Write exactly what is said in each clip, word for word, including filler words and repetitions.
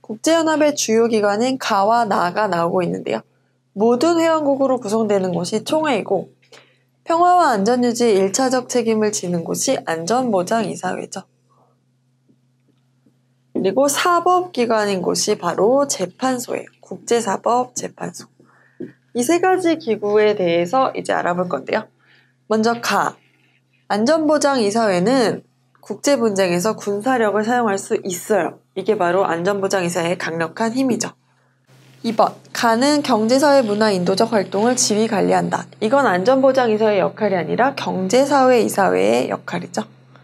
국제연합의 주요 기관인 가와 나가 나오고 있는데요. 모든 회원국으로 구성되는 곳이 총회이고 평화와 안전유지의 일차적 책임을 지는 곳이 안전보장이사회죠. 그리고 사법기관인 곳이 바로 재판소예요. 국제사법재판소. 이 세 가지 기구에 대해서 이제 알아볼 건데요. 먼저 가. 안전보장이사회는 국제분쟁에서 군사력을 사용할 수 있어요. 이게 바로 안전보장이사회의 강력한 힘이죠. 이 번. 가는 경제사회 문화 인도적 활동을 지휘 관리한다. 이건 안전보장이사회의 역할이 아니라 경제사회이사회의 역할이죠.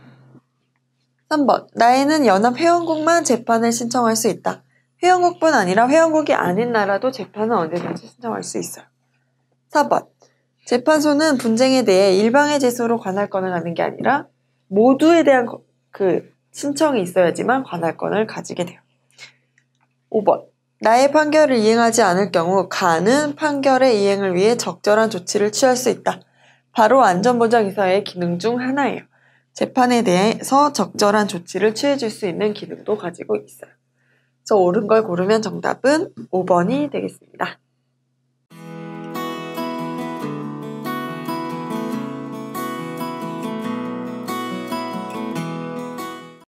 삼 번. 나에는 연합 회원국만 재판을 신청할 수 있다. 회원국뿐 아니라 회원국이 아닌 나라도 재판은 언제든지 신청할 수 있어요. 사 번. 재판소는 분쟁에 대해 일방의 제소로 관할권을 갖는 게 아니라 모두에 대한 그 신청이 있어야지만 관할권을 가지게 돼요. 오 번. 나의 판결을 이행하지 않을 경우 가는 판결의 이행을 위해 적절한 조치를 취할 수 있다. 바로 안전보장이사회의 기능 중 하나예요. 재판에 대해서 적절한 조치를 취해줄 수 있는 기능도 가지고 있어요. 그래서 옳은 걸 고르면 정답은 오 번이 되겠습니다.